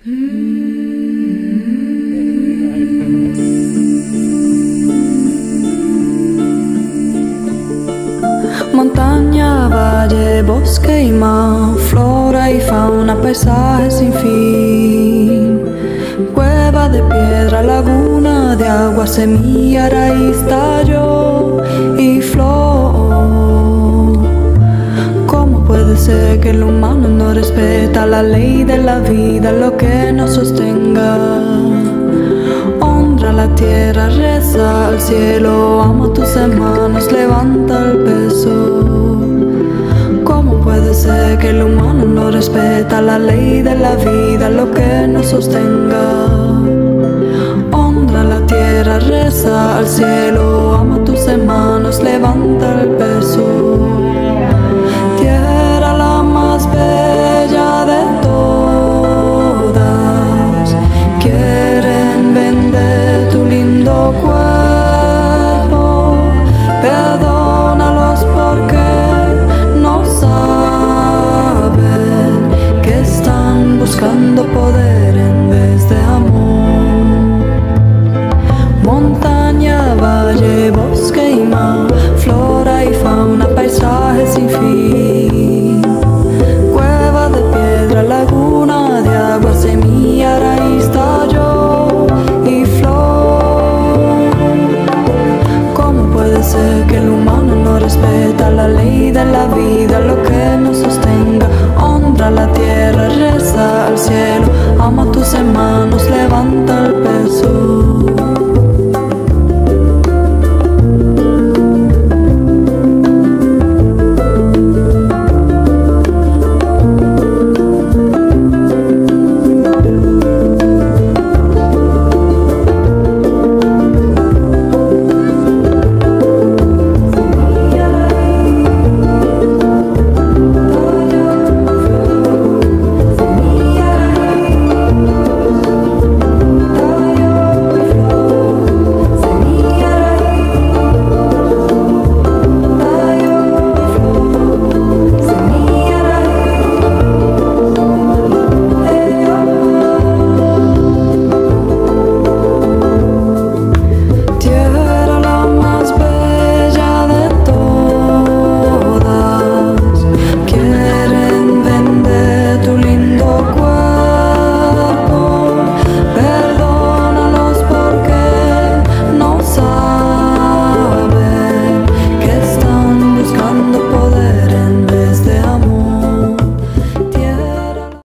Montaña, valle, bosque y mar, flora y fauna, paisaje sin fin. Cueva de piedra, laguna de agua, semilla, raíz, tallo y flor. ¿Cómo puede ser que el humano no respeta la ley de la vida, lo que nos sostenga? Honra la tierra, reza al cielo, ama a tus hermanos, levanta el peso. ¿Cómo puede ser que el humano no respeta la ley de la vida, lo que nos sostenga? Honra la tierra, reza al cielo, ama a tus hermanos, levanta el peso. Tierra la más bella de todas, quieren vender tu lindo cuerpo, perdónalos porque no saben que están buscando poder en vez de amor. Montaña, valle, bosque y mar, flora y fauna, paisaje sin fin. Cueva de piedra, laguna de agua, semilla, raíz, tallo y flor. ¿Cómo puede ser que el humano no respeta la ley de la vida, lo que nos sostenga? Honra la tierra, reza al cielo, ama a tus hermanos,